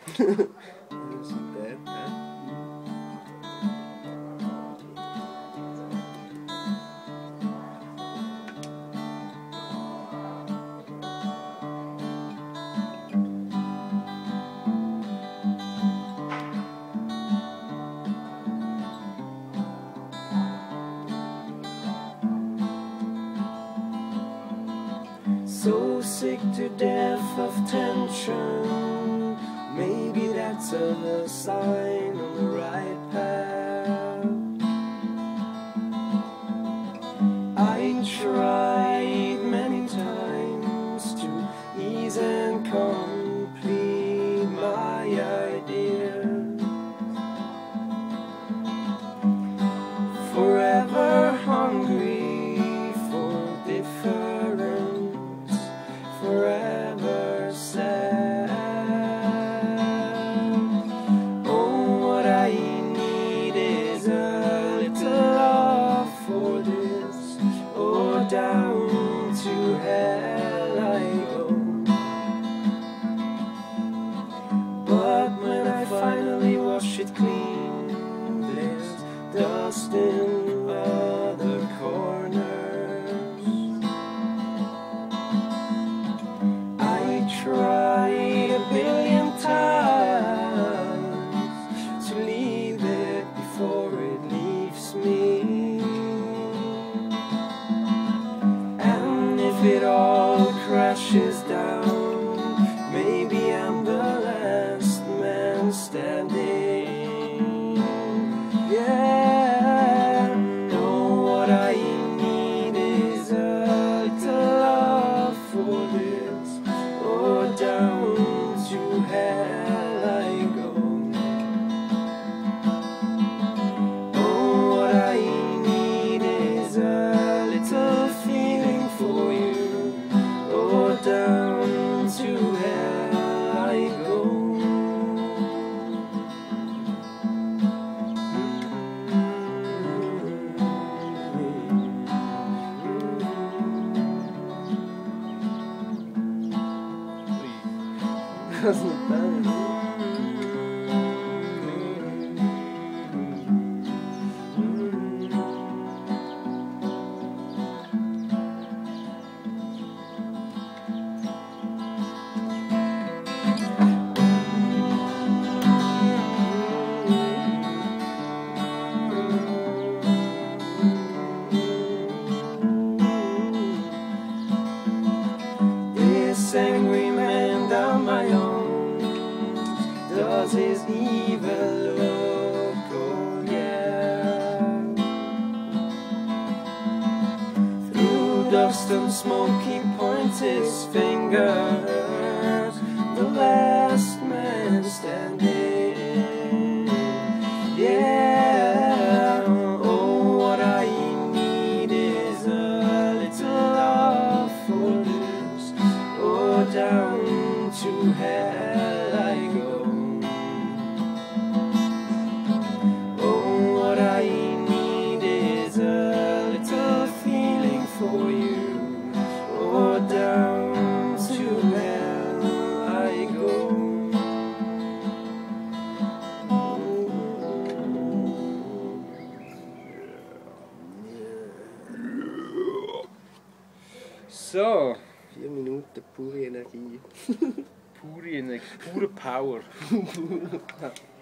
Isn't bad, huh? So sick to death of tension. Maybe that's a sign on the right path. I tried many times to ease and complete my ideas. Forever hungry for difference, forever sad. Oh, what I need is a little love for this, or down to hell I go. But when I finally wash it clean, there's dust in other corners. I tried a billion times to leave it before it leaves me. And if it all crashes down, maybe I'm the last man standing. Yeah, no, what I need is a little love for this, or down to hell I go. Oh, what I need is a little feeling for you, or down to hell I go. Wasn't bad. This angry man down my own does his evil look, oh yeah. Through dust and smoke he points his fingers, the last man standing. Yeah, oh, what I need is a little love for this, or down to hell I go. Oh, what I need is a little feeling for you, or down to hell I go. So, 4 Minuten pure Energie. pure Energie, pure Power.